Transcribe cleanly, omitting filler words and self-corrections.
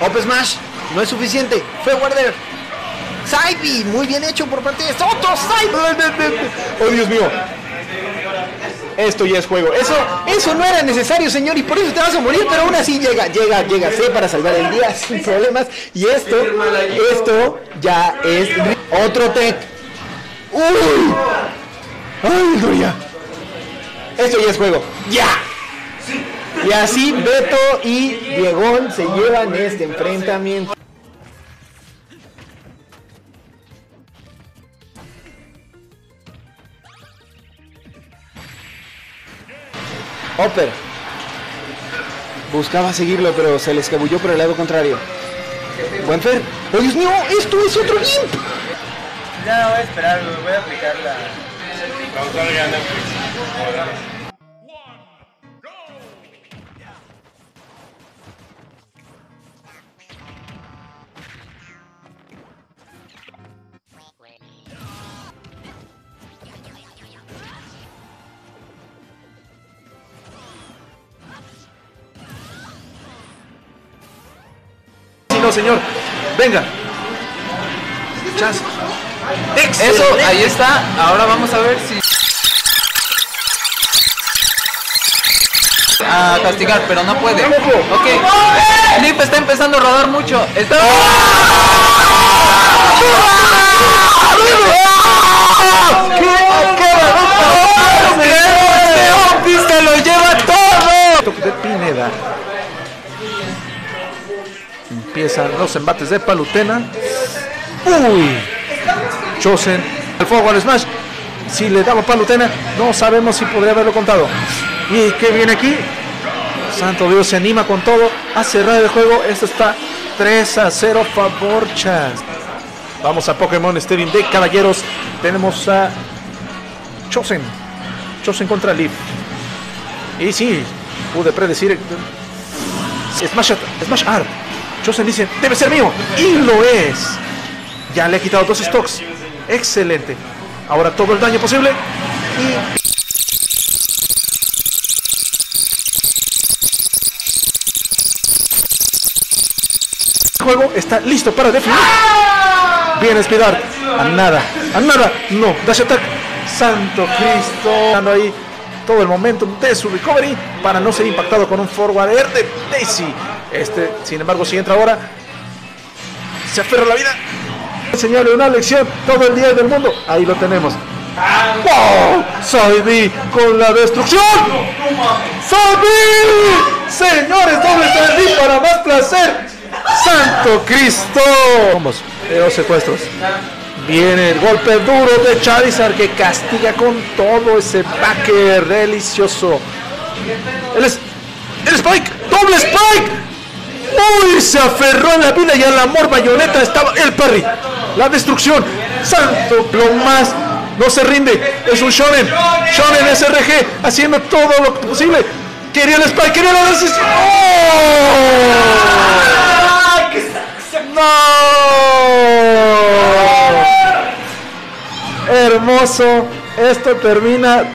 Up Smash, no es suficiente. Fue Warder. Saibi, muy bien hecho por parte de Soto. Saibi. Oh, Dios mío. Esto ya es juego. Eso no era necesario, señor, y por eso te vas a morir, pero aún así llega C para salvar el día sin problemas. Y esto ya es otro tech. ¡Uy! ¡Ay, Doria! Esto ya es juego. ¡Ya! Y así Beto y Diegón se llevan este enfrentamiento. Hopper buscaba seguirlo, pero se le escabulló por el lado contrario. Buen Fer. ¡Oh, Dios mío! ¡Esto es otro Limp! Ya no voy a esperar, voy a aplicar la... No, señor, venga. Chance. Eso, ahí está. Ahora vamos a ver si... A castigar, pero no puede. Ok. Lip está empezando a rodar mucho. Está... ¡Qué se lo lleva todo! De Pineda. Empiezan los embates de Palutena. Uy, Chosen al fuego al Smash. Si le daba Palutena, no sabemos si podría haberlo contado. Y que viene aquí. Santo Dios, se anima con todo a cerrar el juego. Esto está 3-0 favor Chas. Vamos a Pokémon Stadium de caballeros. Tenemos a Chosen contra Leaf. Y sí, pude predecir Smash Art. Chosen dice, debe ser mío, y lo es. Ya le he quitado 2 stocks. Excelente. Ahora todo el daño posible. Y... el juego está listo para definir. Bien, Speedart. A nada. No, Dash Attack. Santo Cristo. Dando ahí todo el momentum de su recovery para no ser impactado con un forward air de Daisy. Sin embargo, si entra ahora, se aferra a la vida. Enseñarle una lección todo el día del mundo. Ahí lo tenemos. ¡Wow! Saibi con la destrucción. ¡Saibi! Señores, doble Saibi para más placer. ¡Santo Cristo! Vamos, los secuestros. Viene el golpe duro de Charizard que castiga con todo ese backer delicioso. El Spike, doble Spike. Uy, se aferró a la vida y al amor. Bayonetta estaba el parry. La destrucción. Santo, lo más. No se rinde. Es un Shonen. Shonen SRG haciendo todo lo posible. Quería el Spike, quería la decisión. ¡No! Hermoso. Esto termina